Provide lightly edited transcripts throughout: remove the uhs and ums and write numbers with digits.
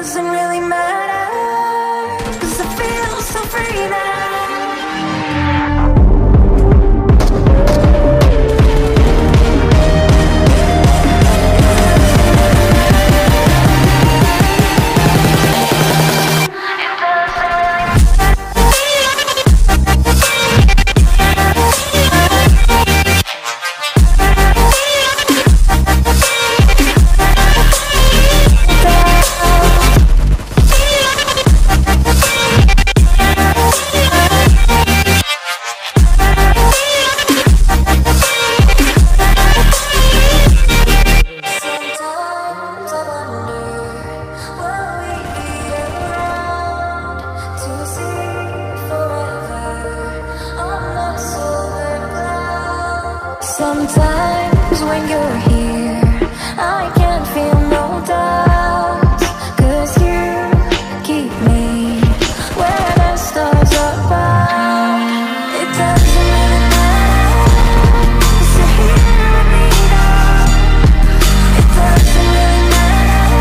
doesn't really matter, 'cause I feel so free now. Sometimes when you're here, I can't feel no doubts, 'cause you keep me where the stars are above. It doesn't really matter, 'cause you're here with me now. It doesn't really matter.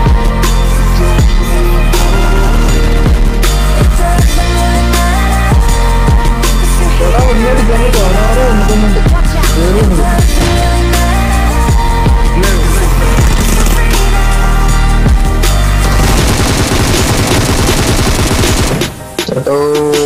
It doesn't really matter, 'cause you're here with me now. Satu